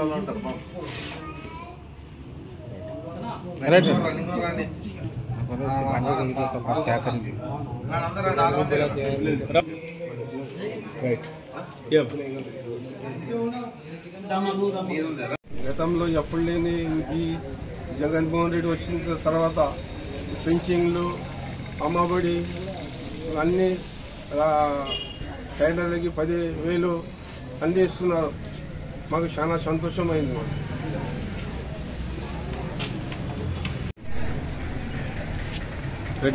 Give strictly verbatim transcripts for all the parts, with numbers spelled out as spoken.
కష్టాల్లో ఉంటారు. గతంలో ఎప్పుడు లేని ఈ జగన్మోహన్ రెడ్డి వచ్చిన తర్వాత పింఛన్లు, అమ్మఒడి అన్నీ టైలర్లకి పది వేలు అందిస్తున్నారు. మాకు చాలా సంతోషమైంది. మాకు రెడీ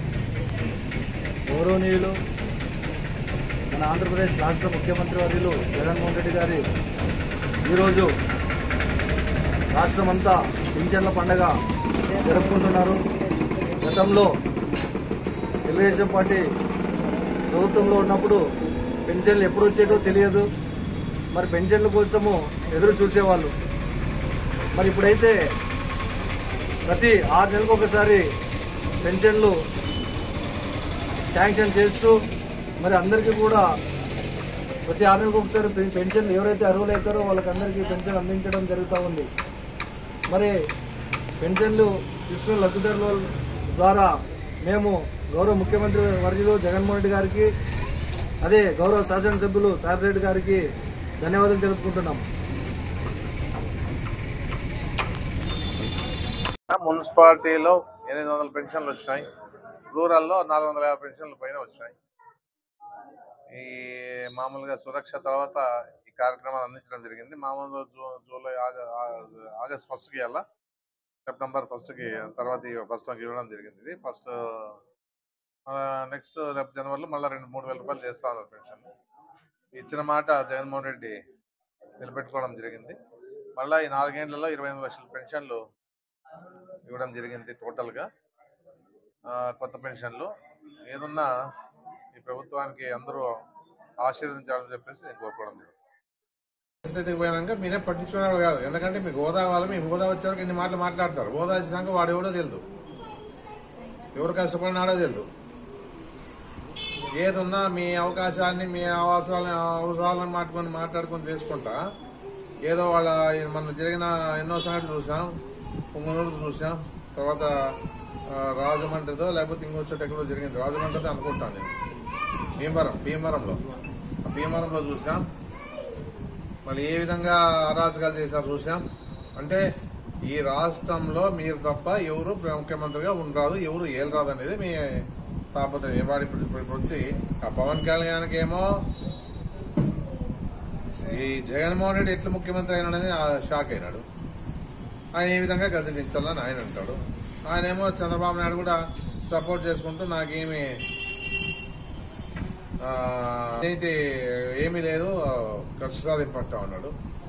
గౌరవనీయులు మన ఆంధ్రప్రదేశ్ రాష్ట్ర ముఖ్యమంత్రి వర్యులు జగన్మోహన్ రెడ్డి గారి ఈరోజు రాష్ట్రమంతా పింఛన్ల పండగ జరుపుకుంటున్నారు. గతంలో తెలుగుదేశం పార్టీ ప్రభుత్వంలో ఉన్నప్పుడు పెన్షన్లు ఎప్పుడు వచ్చేటో తెలియదు. మరి పెన్షన్ల కోసము ఎదురు చూసేవాళ్ళు. మరి ఇప్పుడైతే ప్రతి ఆరు నెలలకు ఒకసారి పెన్షన్లు శాంక్షన్ చేస్తూ మరి అందరికీ కూడా ప్రతి ఆరు నెలలకు ఒకసారి పెన్షన్ ఎవరైతే అర్హులు అవుతారో వాళ్ళకందరికీ పెన్షన్ అందించడం జరుగుతూ ఉంది. మరి పెన్షన్లు తీసుకున్న లబ్ధిదారుల ద్వారా మేము గౌరవ ముఖ్యమంత్రి వర్యులు జగన్మోహన్ రెడ్డి గారికి, అదే గౌరవ శాసనసభ్యులు సాయిరెడ్డి గారికి ధన్యవాదాలు తెలుపుకుంటున్నాం. మున్సిపాలిటీలో ఎనిమిది వందల పెన్షన్లు వచ్చినాయి. రూరల్లో నాలుగు వందల యాభై పెన్షన్లు పైన వచ్చినాయి. ఈ మామూలుగా సురక్ష తర్వాత ఈ కార్యక్రమాలు అందించడం జరిగింది. మామూలుగా జూ జూలై ఆగస్ట్ ఫస్ట్కి అలా సెప్టెంబర్ ఫస్ట్కి తర్వాత ఫస్ట్కి ఇవ్వడం జరిగింది. ఇది ఫస్ట్ నెక్స్ట్ రేపు జనవరిలో మళ్ళీ రెండు మూడు వేల రూపాయలు చేస్తా ఉన్నారు పెన్షన్. ఇచ్చిన మాట జగన్మోహన్ రెడ్డి నిలబెట్టుకోవడం జరిగింది. మళ్ళీ ఈ నాలుగేళ్లలో ఇరవై ఎనిమిది లక్షల పెన్షన్లు ఇవ్వడం జరిగింది. టోటల్గా కొత్త పెన్షన్లు ఏదున్నా ఈ ప్రభుత్వానికి అందరూ ఆశీర్వదించాలని చెప్పేసి నేను కోరుకోవడం జరిగింది. పరిస్థితికి పోయాక మీరే పట్టించుకున్నారు కాదు. ఎందుకంటే మీకు హోదా కావాలి, మీకు హోదా వచ్చేవరకు ఇన్ని మాటలు మాట్లాడతారు. హోదా వచ్చినాక వాడు ఎవడో తెలియదు, ఎవరు కష్టపడినాడో తెలియదు. ఏదున్నా మీ అవకాశాన్ని, మీ అవసరాలని అవసరాలను మాట్లాడుకొని మాట్లాడుకొని చేసుకుంటా ఏదో వాళ్ళ మన జరిగిన ఎన్నో సంఘటనలు చూసాం. పొంగనూరు చూసాం, తర్వాత రాజమండ్రితో లేకపోతే ఇంకో చోట ఎక్కడో జరిగింది. రాజమండ్రితో అనుకుంటాను నేను. భీమవరం భీమవరంలో భీమవరంలో చూసాం. మళ్ళీ ఏ విధంగా అరాచకాలు చేశారు చూసాం. అంటే ఈ రాష్ట్రంలో మీరు తప్ప ఎవరు ముఖ్యమంత్రిగా ఉండరాదు, ఎవరు ఏలరాదు అనేది మీ తాపత్రయం. వాడు ఇప్పుడు ఇప్పుడు వచ్చి ఆ పవన్ కళ్యాణ్కి ఏమో ఈ జగన్మోహన్ రెడ్డి ఎట్లా ముఖ్యమంత్రి అయినాడని షాక్ అయినాడు. ఆయన ఏ విధంగా గద్దె దించాలని ఆయన అంటాడు. ఆయన ఏమో చంద్రబాబు నాయుడు కూడా సపోర్ట్ చేసుకుంటూ నాకేమి అయితే ఏమీ లేదు, ఖర్చు సాధింపంటా ఉన్నాడు.